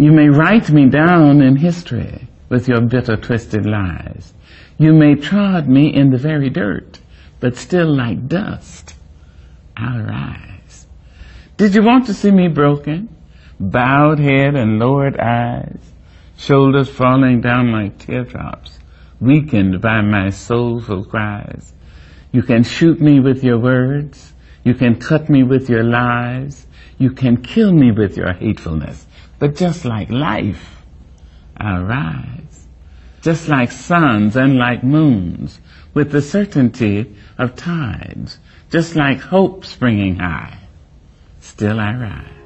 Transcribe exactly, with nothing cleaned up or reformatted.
You may write me down in history with your bitter, twisted lies. You may trod me in the very dirt, but still like dust, I'll rise. Did you want to see me broken? Bowed head and lowered eyes, shoulders falling down like teardrops, weakened by my soulful cries. You can shoot me with your words. You can cut me with your lies. You can kill me with your hatefulness. But just like life, I'll rise. Just like suns and like moons, with the certainty of tides, just like hope springing high, still I rise.